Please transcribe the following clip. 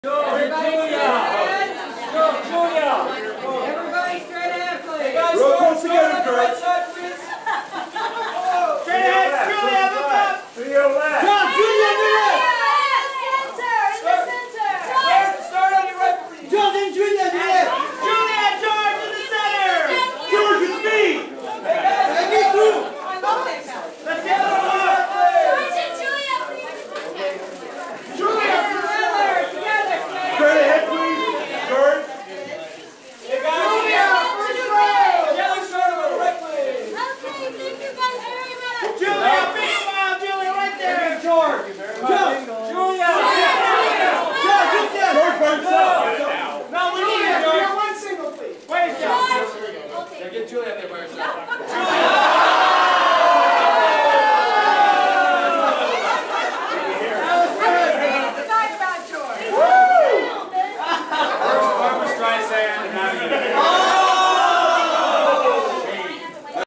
Everybody straight ahead, please. Hey guys, roll close together, right girls. side, please. Straight ahead, Julia, look up. To your left. Come, Julia, to the left.